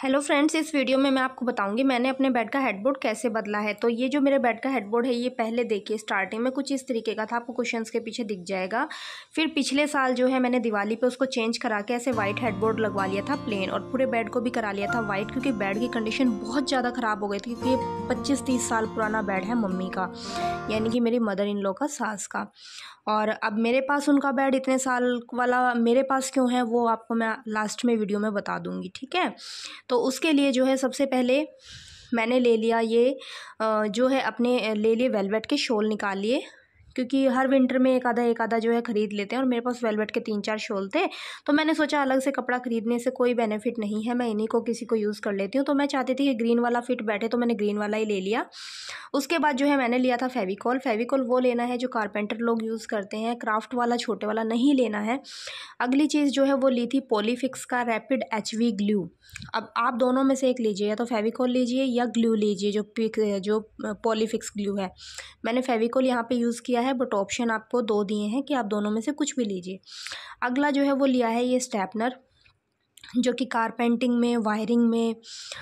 Hello friends, इस video में मैं आपको बताऊंगी मैंने अपने बेड का हेडबोर्ड कैसे बदला है। तो ये जो मेरे बेड का हेडबोर्ड है, ये पहले देखिए स्टार्टिंग में कुछ इस तरीके का था, आपको कुशन्स के पीछे दिख जाएगा। फिर पिछले साल जो है मैंने दिवाली पे उसको चेंज करा के ऐसे वाइट हेडबोर्ड लगवा लिया था प्लेन, और पूरे बेड को भी करा लिया था वाइट, क्योंकि बेड की कंडीशन बहुत ज़्यादा ख़राब हो गई थी। क्योंकि ये 25-30 साल पुराना बेड है मम्मी का, यानी कि मेरी मदर इन लॉ का, सास का। और अब मेरे पास उनका बेड इतने साल वाला मेरे पास क्यों है, वो आपको मैं लास्ट में वीडियो में बता दूंगी, ठीक है। तो उसके लिए जो है सबसे पहले मैंने ले लिया ये जो है अपने ले लिए वेलवेट के शॉल निकाल लिए, क्योंकि हर विंटर में एक आधा जो है ख़रीद लेते हैं, और मेरे पास वेलवेट के 3-4 शॉल थे। तो मैंने सोचा अलग से कपड़ा ख़रीदने से कोई बेनिफिट नहीं है, मैं इन्हीं को किसी को यूज़ कर लेती हूँ। तो मैं चाहती थी कि ग्रीन वाला फिट बैठे, तो मैंने ग्रीन वाला ही ले लिया। उसके बाद जो है मैंने लिया था फेविकॉल। फेविकॉल वो लेना है जो कारपेंटर लोग यूज़ करते हैं, क्राफ्ट वाला छोटे वाला नहीं लेना है। अगली चीज़ जो है वो ली थी पॉलीफिक्स का रैपिड HV ग्लू। अब आप दोनों में से एक लीजिए, या तो फेविकॉल लीजिए या ग्लू लीजिए जो पॉलीफिक्स ग्लू है। मैंने फेविकॉल यहाँ पे यूज़ किया है, बट ऑप्शन आपको 2 दिए हैं कि आप दोनों में से कुछ भी लीजिए। अगला जो है वो लिया है ये स्टेपनर, जो कि कारपेंटिंग में, वायरिंग में,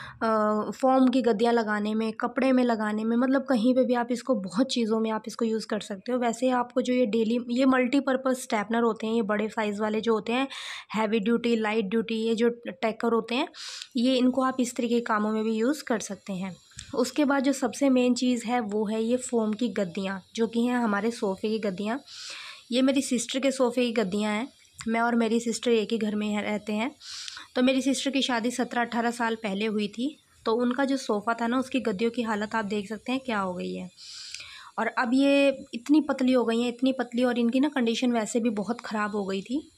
फोम की गद्दियाँ लगाने में, कपड़े में लगाने में, मतलब कहीं पे भी आप इसको, बहुत चीज़ों में आप इसको यूज़ कर सकते हो। वैसे आपको जो ये डेली ये मल्टीपर्पज़ स्टेपनर होते हैं, ये बड़े साइज़ वाले जो होते हैं, हैवी ड्यूटी, लाइट ड्यूटी, ये जो टेकर होते हैं, ये इनको आप इस तरीके के कामों में भी यूज़ कर सकते हैं। उसके बाद जो सबसे मेन चीज़ है वो है ये फोम की गद्दियाँ, जो कि हैं हमारे सोफ़े की गद्दियाँ। ये मेरी सिस्टर के सोफ़े की गद्दियाँ हैं। मैं और मेरी सिस्टर एक ही घर में रहते हैं। तो मेरी सिस्टर की शादी 17-18 साल पहले हुई थी। तो उनका जो सोफ़ा था ना, उसकी गद्दियों की हालत आप देख सकते हैं क्या हो गई है। और अब ये इतनी पतली हो गई हैं, इतनी पतली, और इनकी ना कंडीशन वैसे भी बहुत ख़राब हो गई थी।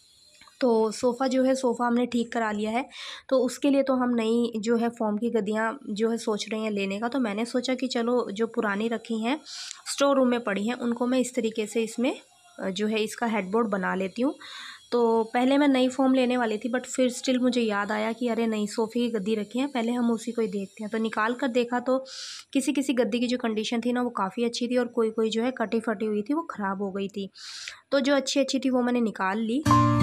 तो सोफ़ा हमने ठीक करा लिया है। तो उसके लिए तो हम नई जो है फ़ोम की गद्दियाँ जो है सोच रहे हैं लेने का। तो मैंने सोचा कि चलो जो पुरानी रखी हैं, स्टोर रूम में पड़ी हैं, उनको मैं इस तरीके से इसमें जो है इसका हेडबोर्ड बना लेती हूँ। तो पहले मैं नई फ़ोम लेने वाली थी, बट फिर स्टिल मुझे याद आया कि अरे नई सोफ़े की गद्दी रखी है, पहले हम उसी को ही देखते हैं। तो निकाल कर देखा तो किसी गद्दी की जो कंडीशन थी ना, वो काफ़ी अच्छी थी, और कोई जो है कटी फटी हुई थी, वो ख़राब हो गई थी। तो जो अच्छी थी वो मैंने निकाल ली।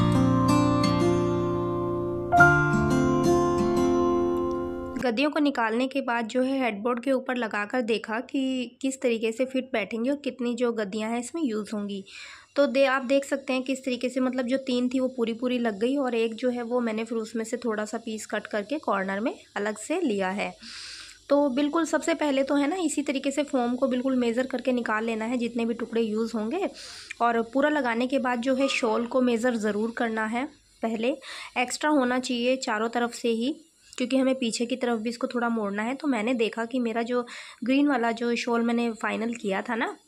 गद्दियों को निकालने के बाद जो है हेडबोर्ड के ऊपर लगाकर देखा कि किस तरीके से फिट बैठेंगी और कितनी जो गद्दियां हैं इसमें यूज़ होंगी। तो आप देख सकते हैं किस तरीके से, मतलब जो 3 थी वो पूरी लग गई, और एक जो है वो मैंने फिर उसमें से थोड़ा सा पीस कट करके कॉर्नर में अलग से लिया है। तो बिल्कुल सबसे पहले तो है ना, इसी तरीके से फ़ोम को बिल्कुल मेज़र करके निकाल लेना है जितने भी टुकड़े यूज़ होंगे। और पूरा लगाने के बाद जो है शॉल को मेज़र ज़रूर करना है। पहले एक्स्ट्रा होना चाहिए चारों तरफ से ही, क्योंकि हमें पीछे की तरफ भी इसको थोड़ा मोड़ना है। तो मैंने देखा कि मेरा जो ग्रीन वाला जो शॉल मैंने फ़ाइनल किया था ना,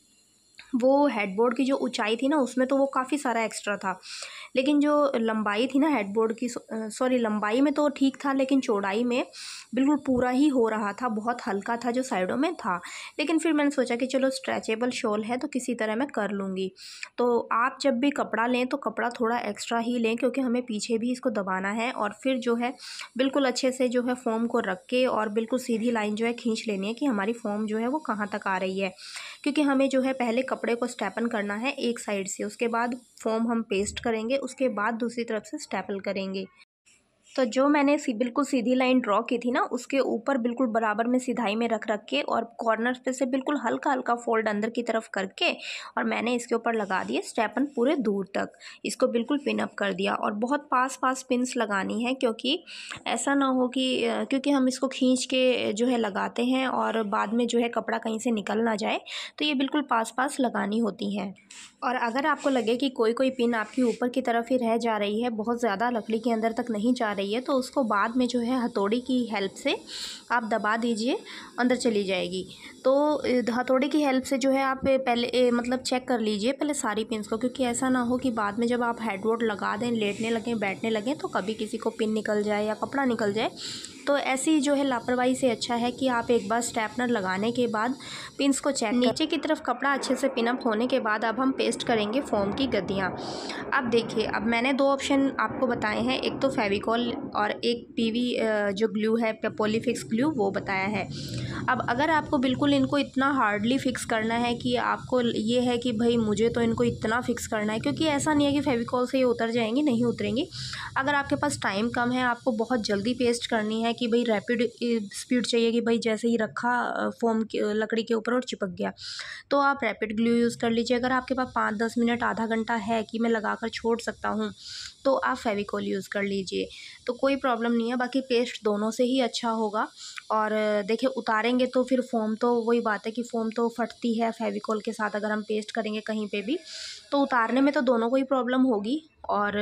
वो हेडबोर्ड की जो ऊंचाई थी ना, उसमें तो वो काफ़ी सारा एक्स्ट्रा था। लेकिन जो लंबाई थी ना हेडबोर्ड की, सॉरी, लंबाई में तो ठीक था, लेकिन चौड़ाई में बिल्कुल पूरा ही हो रहा था, बहुत हल्का था जो साइडों में था। लेकिन फिर मैंने सोचा कि चलो स्ट्रेचेबल शॉल है तो किसी तरह मैं कर लूँगी। तो आप जब भी कपड़ा लें तो कपड़ा थोड़ा एक्स्ट्रा ही लें, क्योंकि हमें पीछे भी इसको दबाना है। और फिर जो है बिल्कुल अच्छे से जो है फ़ोम को रख के और बिल्कुल सीधी लाइन जो है खींच लेनी है कि हमारी फ़ोम जो है वो कहाँ तक आ रही है। क्योंकि हमें जो है पहले कपड़े को स्टेपन करना है एक साइड से, उसके बाद फ़ोम हम पेस्ट करेंगे, उसके बाद दूसरी तरफ से स्टेपल करेंगे। तो जो मैंने बिल्कुल सीधी लाइन ड्रॉ की थी ना, उसके ऊपर बिल्कुल बराबर में सिधाई में रख के, और कॉर्नर पे से बिल्कुल हल्का फोल्ड अंदर की तरफ करके, और मैंने इसके ऊपर लगा दिए स्टेपन पूरे दूर तक। इसको बिल्कुल पिन अप कर दिया, और बहुत पास पिन्स लगानी है, क्योंकि ऐसा ना हो कि क्योंकि हम इसको खींच के जो है लगाते हैं और बाद में जो है कपड़ा कहीं से निकल ना जाए, तो ये बिल्कुल पास लगानी होती हैं। और अगर आपको लगे कि कोई पिन आपकी ऊपर की तरफ ही रह जा रही है, बहुत ज़्यादा लकड़ी के अंदर तक नहीं जा रही है, तो उसको बाद में जो है हथौड़ी की हेल्प से आप दबा दीजिए, अंदर चली जाएगी। तो हथौड़ी की हेल्प से जो है आप पहले मतलब चेक कर लीजिए पहले सारी पिन्स को, क्योंकि ऐसा ना हो कि बाद में जब आप हेडबोर्ड लगा दें, लेटने लगें, बैठने लगें, तो कभी किसी को पिन निकल जाए या कपड़ा निकल जाए। तो ऐसी जो है लापरवाही से अच्छा है कि आप एक बार स्टेपनर लगाने के बाद पिन्स को चेक नीचे की तरफ कपड़ा अच्छे से पिन अप होने के बाद अब हम पेस्ट करेंगे फ़ोम की गद्दियाँ। अब देखिए, अब मैंने 2 ऑप्शन आपको बताए हैं, एक तो फेविकॉल और एक PV जो ग्लू है, पॉलीफिक्स ग्लू, वो बताया है। अब अगर आपको बिल्कुल इनको इतना हार्डली फिक्स करना है कि आपको ये है कि भाई मुझे तो इनको इतना फिक्स करना है, क्योंकि ऐसा नहीं है कि फेविकॉल से ये उतर जाएंगी, नहीं उतरेंगी। अगर आपके पास टाइम कम है, आपको बहुत जल्दी पेस्ट करनी है, है कि भाई रैपिड स्पीड चाहिए कि भाई जैसे ही रखा फोम लकड़ी के ऊपर और चिपक गया, तो आप रैपिड ग्लू यूज़ कर लीजिए। अगर आपके पास 5-10 मिनट आधा घंटा है कि मैं लगा कर छोड़ सकता हूँ, तो आप फेविकोल यूज़ कर लीजिए, तो कोई प्रॉब्लम नहीं है। बाकी पेस्ट दोनों से ही अच्छा होगा। और देखिए उतारेंगे तो फिर फ़ोम तो वही बात है कि फ़ोम तो फटती है फेविकोल के साथ, अगर हम पेस्ट करेंगे कहीं पे भी तो उतारने में तो दोनों को ही प्रॉब्लम होगी। और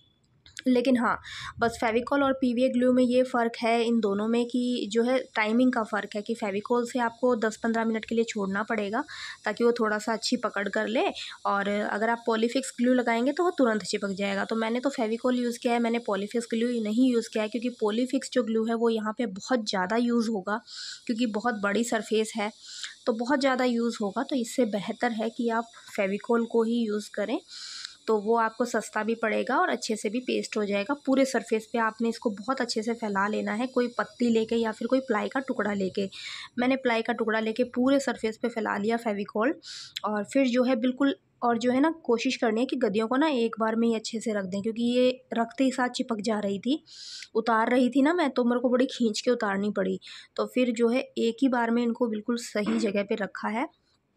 लेकिन हाँ, बस फेविकोल और पीवीए ग्लू में ये फ़र्क है इन दोनों में कि जो है टाइमिंग का फ़र्क है कि फेविकोल से आपको 10-15 मिनट के लिए छोड़ना पड़ेगा ताकि वो थोड़ा-सा अच्छी पकड़ कर ले, और अगर आप पॉलीफिक्स ग्लू लगाएँगे तो वो तुरंत चिपक जाएगा। तो मैंने तो फेविकोल यूज़ किया है, मैंने पॉलीफिक्स ग्लू नहीं यूज़ किया है, क्योंकि पॉलीफिक्स जो ग्लू है वो यहाँ पे बहुत ज़्यादा यूज़ होगा, क्योंकि बहुत बड़ी सरफेस है, तो बहुत ज़्यादा यूज़ होगा। तो इससे बेहतर है कि आप फेविकोल को ही यूज़ करें, तो वो आपको सस्ता भी पड़ेगा और अच्छे से भी पेस्ट हो जाएगा। पूरे सरफेस पे आपने इसको बहुत अच्छे से फैला लेना है, कोई पत्ती लेके या फिर कोई प्लाई का टुकड़ा लेके। मैंने प्लाई का टुकड़ा लेके पूरे सरफेस पे फैला लिया फेविकोल, और फिर जो है बिल्कुल, और जो है ना कोशिश करनी है कि गद्दियों को ना एक बार में ही अच्छे से रख दें, क्योंकि ये रखते ही साथ चिपक जा रही थी। उतार रही थी ना मैं, तो मेरे को बड़ी खींच के उतारनी पड़ी। तो फिर जो है एक ही बार में इनको बिल्कुल सही जगह पे रखा है,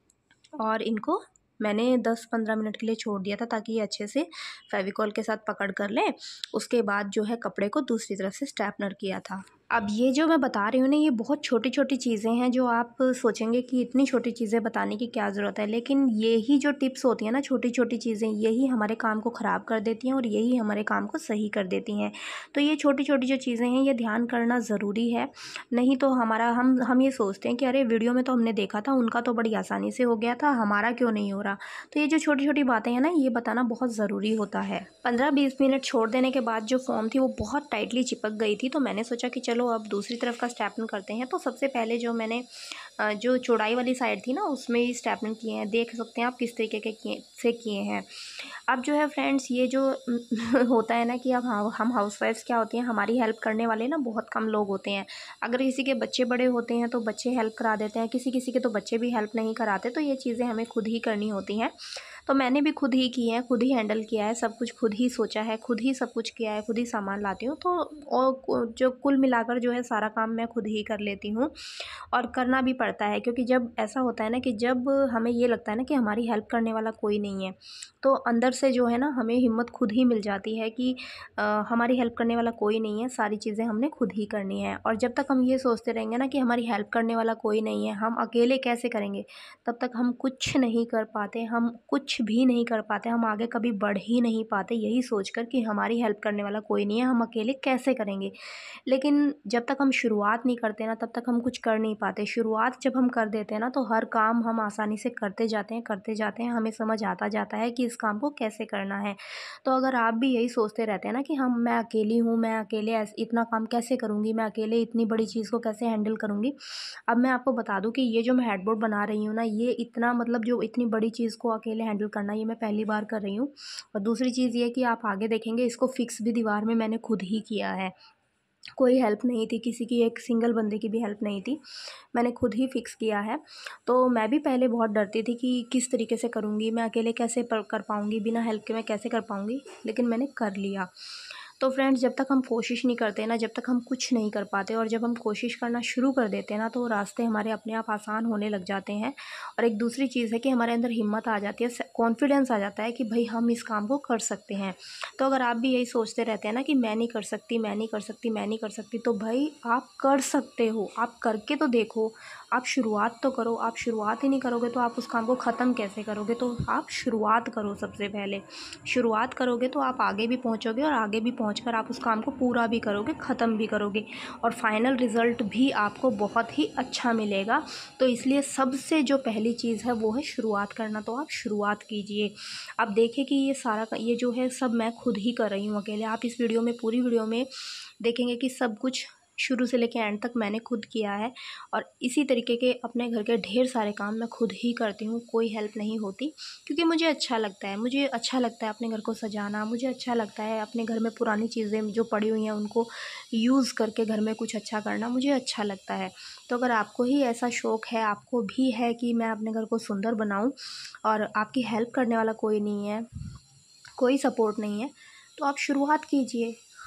और इनको मैंने 10-15 मिनट के लिए छोड़ दिया था ताकि ये अच्छे से फेविकोल के साथ पकड़ कर लें। उसके बाद जो है कपड़े को दूसरी तरफ से स्ट्रैपनर किया था। अब ये जो मैं बता रही हूँ ना, ये बहुत छोटी-छोटी चीज़ें हैं जो आप सोचेंगे कि इतनी छोटी चीज़ें बताने की क्या ज़रूरत है, लेकिन यही जो टिप्स होती हैं ना, छोटी-छोटी चीज़ें, यही हमारे काम को ख़राब कर देती हैं और यही हमारे काम को सही कर देती हैं। तो ये छोटी-छोटी जो चीज़ें हैं, ये ध्यान करना ज़रूरी है, नहीं तो हमारा हम ये सोचते हैं कि अरे वीडियो में तो हमने देखा था, उनका तो बड़ी आसानी से हो गया था, हमारा क्यों नहीं हो रहा। तो ये जो छोटी-छोटी बातें हैं ना, ये बताना बहुत ज़रूरी होता है। 15-20 मिनट छोड़ देने के बाद जो फ़ोम थी वो बहुत टाइटली चिपक गई थी, तो मैंने सोचा कि चलो अब दूसरी तरफ का स्ट्रैपन करते हैं। तो सबसे पहले जो मैंने जो चौड़ाई वाली साइड थी ना, उसमें ही स्ट्रैपन किए हैं। देख सकते हैं आप किस तरीके के किए हैं। अब जो है फ्रेंड्स, ये जो होता है ना कि अब हम हाउसवाइफ्स क्या होती हैं, हमारी हेल्प करने वाले ना बहुत कम लोग होते हैं। अगर किसी के बच्चे बड़े होते हैं तो बच्चे हेल्प करा देते हैं, किसी के तो बच्चे भी हेल्प नहीं कराते, तो ये चीज़ें हमें खुद ही करनी होती हैं। तो मैंने भी खुद ही की है, खुद ही हैंडल किया है, सब कुछ खुद ही सोचा है, खुद ही सब कुछ किया है, खुद ही सामान लाती हूँ। तो और जो कुल मिलाकर जो है सारा काम मैं खुद ही कर लेती हूँ, और करना भी पड़ता है, क्योंकि जब ऐसा होता है ना कि जब हमें ये लगता है ना कि हमारी हेल्प करने वाला कोई नहीं है, तो अंदर से जो है ना हमें हिम्मत खुद ही मिल जाती है कि हमारी हेल्प करने वाला कोई नहीं है, सारी चीज़ें हमने खुद ही करनी है। और जब तक हम ये सोचते रहेंगे ना कि हमारी हेल्प करने वाला कोई नहीं है, हम अकेले कैसे करेंगे, तब तक हम कुछ नहीं कर पाते, हम कुछ भी नहीं कर पाते, हम आगे कभी बढ़ ही नहीं पाते, यही सोचकर कि हमारी हेल्प करने वाला कोई नहीं है, हम अकेले कैसे करेंगे। लेकिन जब तक हम शुरुआत नहीं करते ना, तब तक हम कुछ कर नहीं पाते। शुरुआत जब हम कर देते हैं ना, तो हर काम हम आसानी से करते जाते हैं, हमें समझ आता जाता है कि इस काम को कैसे करना है। तो अगर आप भी यही सोचते रहते हैं ना कि मैं अकेली हूँ, मैं अकेले इतना काम कैसे करूँगी, मैं अकेले इतनी बड़ी चीज़ को कैसे हैंडल करूँगी। अब मैं आपको बता दूँ कि ये जो मैं हेडबोर्ड बना रही हूँ ना, ये इतना मतलब जो इतनी बड़ी चीज़ को अकेले हैंडल करना, ये मैं पहली बार कर रही हूँ। और दूसरी चीज़ ये है कि आप आगे देखेंगे, इसको फिक्स भी दीवार में मैंने खुद ही किया है। कोई हेल्प नहीं थी, किसी की एक सिंगल बंदे की भी हेल्प नहीं थी, मैंने खुद ही फ़िक्स किया है। तो मैं भी पहले बहुत डरती थी कि किस तरीके से करूँगी, मैं अकेले कैसे कर पाऊँगी, बिना हेल्प के मैं कैसे कर पाऊँगी, लेकिन मैंने कर लिया। तो फ्रेंड्स, जब तक हम कोशिश नहीं करते ना, जब तक हम कुछ नहीं कर पाते, और जब हम कोशिश करना शुरू कर देते हैं ना, तो रास्ते हमारे अपने आप आसान होने लग जाते हैं। और एक दूसरी चीज़ है कि हमारे अंदर हिम्मत आ जाती है, कॉन्फिडेंस आ जाता है कि भाई हम इस काम को कर सकते हैं। तो अगर आप भी यही सोचते रहते हैं ना कि मैं नहीं कर सकती, मैं नहीं कर सकती, मैं नहीं कर सकती, तो भाई आप कर सकते हो, आप करके तो देखो, आप शुरुआत तो करो। आप शुरुआत ही नहीं करोगे तो आप उस काम को ख़त्म कैसे करोगे। तो आप शुरुआत करो, सबसे पहले शुरुआत करोगे तो आप आगे भी पहुंचोगे, और आगे भी पहुंचकर आप उस काम को पूरा भी करोगे, ख़त्म भी करोगे, और फाइनल रिज़ल्ट भी आपको बहुत ही अच्छा मिलेगा। तो इसलिए सबसे जो पहली चीज़ है वो है शुरुआत करना। तो आप शुरुआत कीजिए। आप देखिए कि ये जो है सब मैं खुद ही कर रही हूँ अकेले। आप इस वीडियो में, पूरी वीडियो में देखेंगे कि सब कुछ शुरू से लेकर एंड तक मैंने खुद किया है, और इसी तरीके के अपने घर के ढेर सारे काम मैं खुद ही करती हूँ, कोई हेल्प नहीं होती, क्योंकि मुझे अच्छा लगता है। मुझे अच्छा लगता है अपने घर को सजाना, मुझे अच्छा लगता है अपने घर में पुरानी चीज़ें जो पड़ी हुई हैं उनको यूज़ करके घर में कुछ अच्छा करना, मुझे अच्छा लगता है। तो अगर आपको ही ऐसा शौक़ है, आपको भी है कि मैं अपने घर को सुंदर बनाऊँ, और आपकी हेल्प करने वाला कोई नहीं है, कोई सपोर्ट नहीं है, तो आप शुरुआत कीजिए।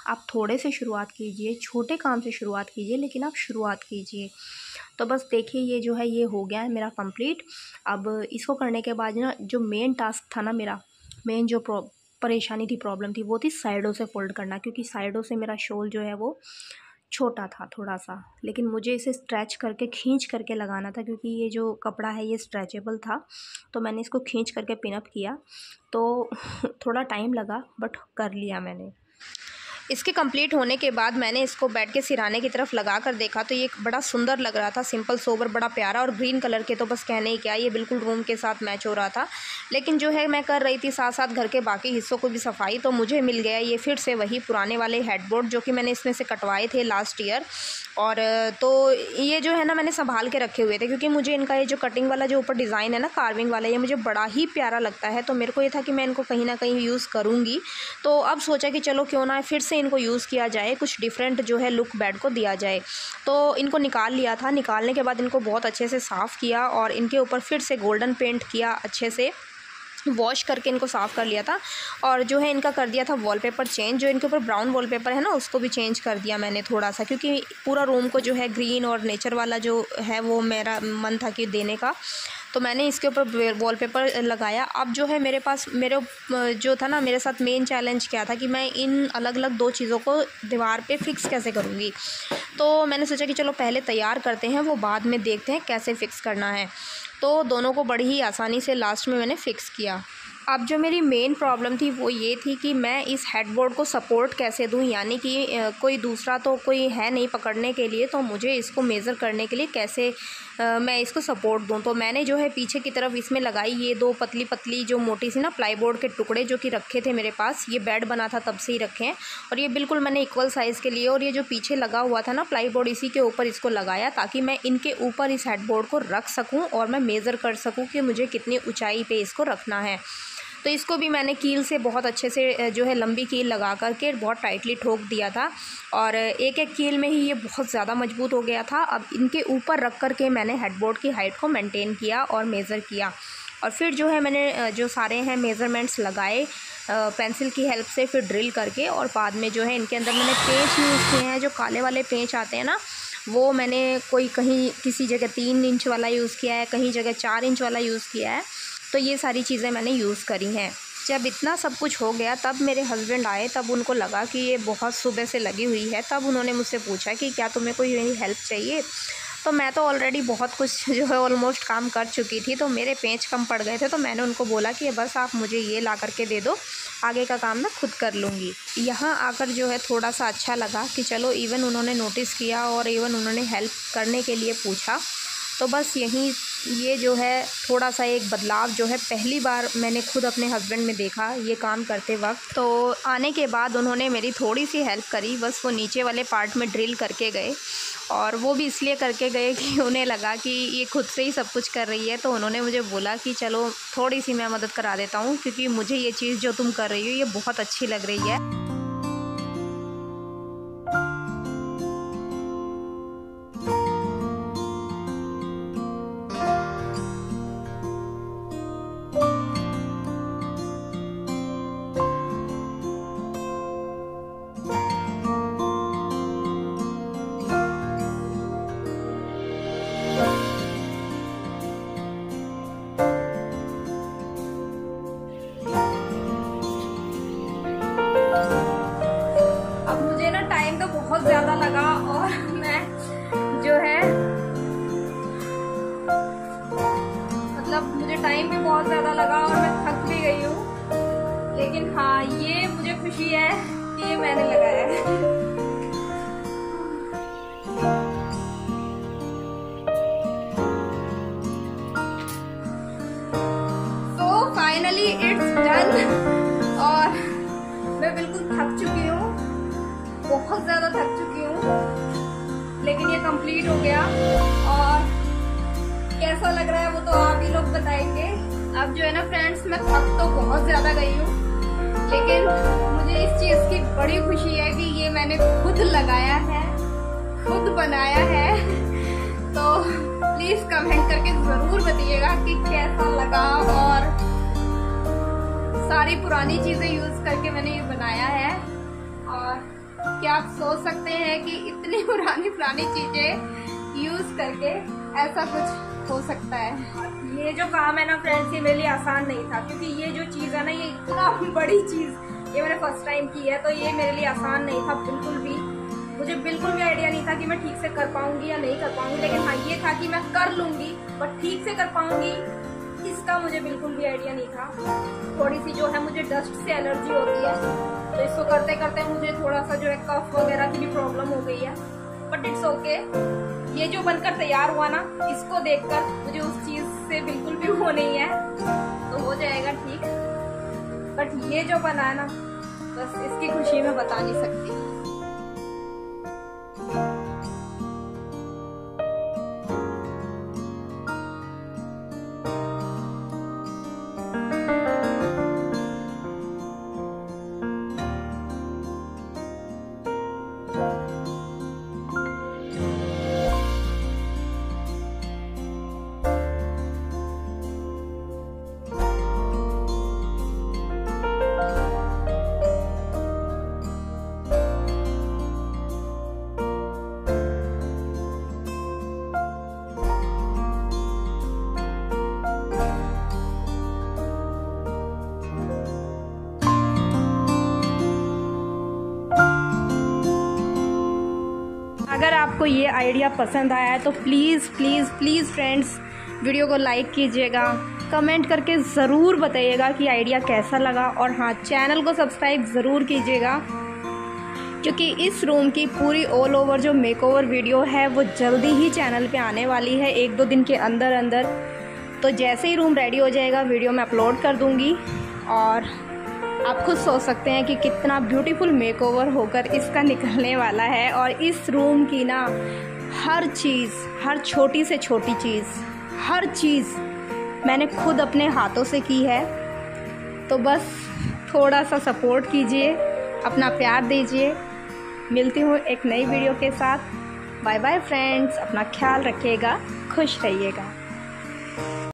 आप थोड़े से शुरुआत कीजिए, छोटे काम से शुरुआत कीजिए, लेकिन आप शुरुआत कीजिए। तो बस देखिए ये जो है ये हो गया है मेरा कंप्लीट। अब इसको करने के बाद ना जो मेन टास्क था ना मेरा, मेन जो परेशानी थी, प्रॉब्लम थी, वो थी साइडों से फ़ोल्ड करना, क्योंकि साइडों से मेरा शॉल जो है वो छोटा था थोड़ा सा, लेकिन मुझे इसे स्ट्रेच करके खींच करके लगाना था, क्योंकि ये जो कपड़ा है ये स्ट्रेचेबल था। तो मैंने इसको खींच करके पिनअप किया, तो थोड़ा टाइम लगा बट कर लिया मैंने। इसके कंप्लीट होने के बाद मैंने इसको बेड के सिराने की तरफ लगा कर देखा, तो ये बड़ा सुंदर लग रहा था, सिंपल सोबर, बड़ा प्यारा, और ग्रीन कलर के तो बस कहने ही क्या, ये बिल्कुल रूम के साथ मैच हो रहा था। लेकिन जो है मैं कर रही थी साथ साथ घर के बाकी हिस्सों को भी सफाई, तो मुझे मिल गया ये फिर से वही पुराने वाले हेडबोर्ड जो कि मैंने इसमें से कटवाए थे लास्ट ईयर। और तो ये जो है ना मैंने संभाल के रखे हुए थे, क्योंकि मुझे इनका ये जो कटिंग वाला जो ऊपर डिज़ाइन है ना, कार्विंग वाला, ये मुझे बड़ा ही प्यारा लगता है। तो मेरे को ये था कि मैं इनको कहीं ना कहीं यूज़ करूँगी। तो अब सोचा कि चलो क्यों ना फिर से इनको यूज़ किया जाए, कुछ डिफरेंट जो है लुक बेड को दिया जाए। तो इनको निकाल लिया था, निकालने के बाद इनको बहुत अच्छे से साफ़ किया और इनके ऊपर फिर से गोल्डन पेंट किया, अच्छे से वॉश करके इनको साफ़ कर लिया था। और जो है इनका कर दिया था वॉलपेपर चेंज, जो इनके ऊपर ब्राउन वॉलपेपर है ना उसको भी चेंज कर दिया मैंने थोड़ा सा, क्योंकि पूरा रूम को जो है ग्रीन और नेचर वाला जो है वो मेरा मन था कि देने का। तो मैंने इसके ऊपर वॉलपेपर लगाया। अब जो है मेरे पास जो था ना, मेरे साथ मेन चैलेंज क्या था कि मैं इन अलग अलग दो चीज़ों को दीवार पे फिक्स कैसे करूँगी। तो मैंने सोचा कि चलो पहले तैयार करते हैं, वो बाद में देखते हैं कैसे फ़िक्स करना है। तो दोनों को बड़ी ही आसानी से लास्ट में मैंने फ़िक्स किया। अब जो मेरी मेन प्रॉब्लम थी वो ये थी कि मैं इस हेडबोर्ड को सपोर्ट कैसे दूं, यानी कि कोई दूसरा तो कोई है नहीं पकड़ने के लिए, तो मुझे इसको मेज़र करने के लिए कैसे मैं इसको सपोर्ट दूं। तो मैंने जो है पीछे की तरफ इसमें लगाई ये दो पतली पतली जो मोटी सी ना प्लाईबोर्ड के टुकड़े, जो कि रखे थे मेरे पास, ये बेड बना था तब से ही रखे हैं, और ये बिल्कुल मैंने इक्वल साइज़ के लिए, और ये जो पीछे लगा हुआ था ना प्लाईबोर्ड, इसी के ऊपर इसको लगाया ताकि मैं इनके ऊपर इस हेडबोर्ड को रख सकूँ और मैं मेज़र कर सकूँ कि मुझे कितनी ऊँचाई पर इसको रखना है। तो इसको भी मैंने कील से बहुत अच्छे से जो है लंबी कील लगा करके बहुत टाइटली ठोक दिया था, और एक एक कील में ही ये बहुत ज़्यादा मजबूत हो गया था। अब इनके ऊपर रख कर के मैंने हेडबोर्ड की हाइट को मेंटेन किया और मेज़र किया, और फिर जो है मैंने जो सारे हैं मेज़रमेंट्स लगाए पेंसिल की हेल्प से, फिर ड्रिल करके, और बाद में जो है इनके अंदर मैंने पेंच यूज़ किए हैं, जो काले वाले पेंच आते हैं ना, वो मैंने कहीं किसी जगह 3 इंच वाला यूज़ किया है, कहीं जगह 4 इंच वाला यूज़ किया है। तो ये सारी चीज़ें मैंने यूज़ करी हैं। जब इतना सब कुछ हो गया तब मेरे हस्बैंड आए, तब उनको लगा कि ये बहुत सुबह से लगी हुई है, तब उन्होंने मुझसे पूछा कि क्या तुम्हें कोई हेल्प चाहिए। तो मैं तो ऑलरेडी बहुत कुछ जो है ऑलमोस्ट काम कर चुकी थी, तो मेरे पेंच कम पड़ गए थे, तो मैंने उनको बोला कि बस आप मुझे ये ला करके दे दो, आगे का काम मैं खुद कर लूँगी। यहाँ आकर जो है थोड़ा सा अच्छा लगा कि चलो इवन उन्होंने नोटिस किया और इवन उन्होंने हेल्प करने के लिए पूछा। तो बस ये जो है थोड़ा सा एक बदलाव जो है पहली बार मैंने खुद अपने हस्बैंड में देखा ये काम करते वक्त। तो आने के बाद उन्होंने मेरी थोड़ी सी हेल्प करी, बस वो नीचे वाले पार्ट में ड्रिल करके गए, और वो भी इसलिए करके गए कि उन्हें लगा कि ये खुद से ही सब कुछ कर रही है। तो उन्होंने मुझे बोला कि चलो थोड़ी सी मैं मदद करा देता हूँ, क्योंकि मुझे ये चीज़ जो तुम कर रही हो ये बहुत अच्छी लग रही है। बहुत ज़्यादा लगा, और मैं जो है मतलब मुझे टाइम भी बहुत ज़्यादा लगा और मैं थक भी गई हूँ, लेकिन हाँ ये मुझे खुशी है कि ये मैंने लगाया है। तो फाइनली इट्स डन, और मैं बिल्कुल थक चुकी हूँ, बहुत ज़्यादा थक चुकी हूँ, लेकिन ये कंप्लीट हो गया। और कैसा लग रहा है वो तो आप ही लोग बताएंगे। अब जो है ना फ्रेंड्स, मैं थक तो बहुत ज़्यादा गई हूँ, लेकिन मुझे इस चीज़ की बड़ी खुशी है कि ये मैंने खुद लगाया है, खुद बनाया है। तो प्लीज़ कमेंट करके ज़रूर बताइएगा कि कैसा लगा, और सारी पुरानी चीज़ें यूज़ करके मैंने ये बनाया है। और क्या आप सोच सकते हैं कि इतनी पुरानी चीजें यूज करके ऐसा कुछ हो सकता है। ये जो काम है ना फ्रेंड्स, ये मेरे लिए आसान नहीं था, क्योंकि ये जो चीज है ना, ये इतना बड़ी चीज, ये मैंने फर्स्ट टाइम की है, तो ये मेरे लिए आसान नहीं था बिल्कुल भी। मुझे बिल्कुल भी आइडिया नहीं था कि मैं ठीक से कर पाऊंगी या नहीं कर पाऊंगी, लेकिन हाँ ये था कि मैं कर लूंगी, बट ठीक से कर पाऊंगी इसका मुझे बिल्कुल भी आइडिया नहीं था। थोड़ी सी जो है मुझे डस्ट से एलर्जी होती है, तो इसको करते करते मुझे थोड़ा सा जो है कफ वगैरह की भी प्रॉब्लम हो गई है, बट इट्स ओके। ये जो बनकर तैयार हुआ ना, इसको देखकर मुझे उस चीज से बिल्कुल भी वो नहीं है, तो हो जाएगा ठीक। बट ये जो बना है ना, बस इसकी खुशी मैं बता नहीं सकती। अगर आपको ये आइडिया पसंद आया है तो please please please friends video को लाइक कीजिएगा, कमेंट करके ज़रूर बताइएगा कि आइडिया कैसा लगा, और हाँ चैनल को सब्सक्राइब ज़रूर कीजिएगा, क्योंकि इस रूम की पूरी ऑल ओवर जो मेकओवर वीडियो है वो जल्दी ही चैनल पे आने वाली है, 1-2 दिन के अंदर अंदर। तो जैसे ही रूम रेडी हो जाएगा वीडियो मैं अपलोड कर दूँगी, और आप खुद सोच सकते हैं कि कितना ब्यूटीफुल मेकओवर होकर इसका निकलने वाला है। और इस रूम की ना हर चीज़, हर छोटी से छोटी चीज़, हर चीज़ मैंने खुद अपने हाथों से की है। तो बस थोड़ा सा सपोर्ट कीजिए, अपना प्यार दीजिए। मिलती हूँ एक नई वीडियो के साथ। बाय बाय फ्रेंड्स, अपना ख्याल रखिएगा, खुश रहिएगा।